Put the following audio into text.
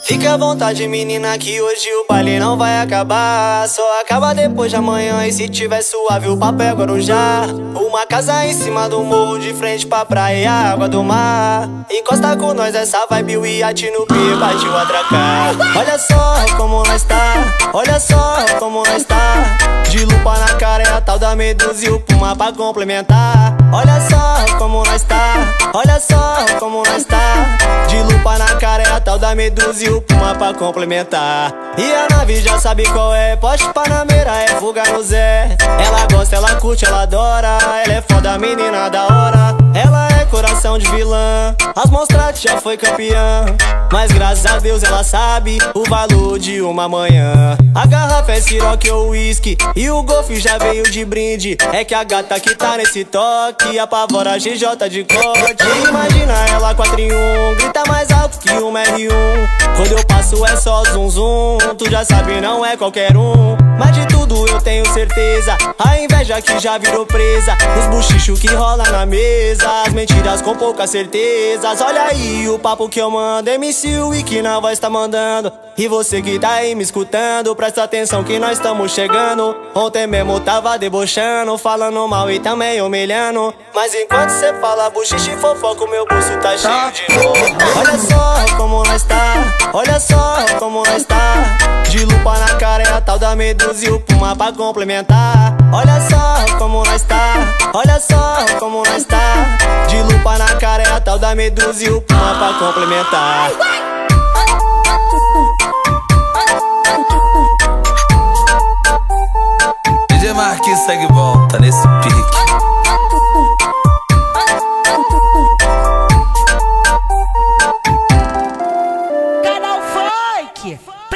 Fica à vontade, menina, que hoje o baile não vai acabar. Só acaba depois de amanhã e se tiver suave o papo é Guarujá. Uma casa em cima do morro de frente pra praia e a água do mar. Encosta com nós essa vibe, o iate no pé partiu atracar. Olha só como nós tá, olha só como nós tá. De lupa na cara é a tal da Medusa e o Puma pra complementar. Olha só como nós tá, olha só como nós tá. De lupa na cara é a tal da Medusa e o Puma pra complementar. E a nave já sabe qual é, Porsche Panamera é fuga no Zé. Ela gosta, ela curte, ela adora. Ela é foda, menina da hora. Ela é coração de vilã, as monstras já foi campeã. Mas graças a Deus ela sabe o valor de uma manhã. A garrafa é Ciroc ou whisky e o golfe já veio de brinde. É que a gata que tá nesse toque apavora a GJ de corte. Imagina ela 4 em 1, grita mais alto que uma R1. Quando eu passo é só zum zum, tu já sabe não é qualquer um. Mas de tudo eu tenho certeza, a inveja que já virou presa. Os buchichos que rola na mesa, as mentiras com poucas certezas. Olha aí o papo que eu mando, MC Wiki na voz tá mandando. E você que tá aí me escutando, presta atenção que nós estamos chegando. Ontem mesmo tava debochando, falando mal e também humilhando. Mas enquanto cê fala buchiche e fofoca, o meu bolso tá cheio de novo. Olha só como nós tá, olha só como nós tá. De lupa na cara é a tal da Medusa e o Puma pra complementar. Olha só como nós tá, olha só como nós tá. De lupa na cara é a tal da Medusa e o Puma pra complementar. DJ Marquinhos segue bom, tá nesse pique. Canal Funk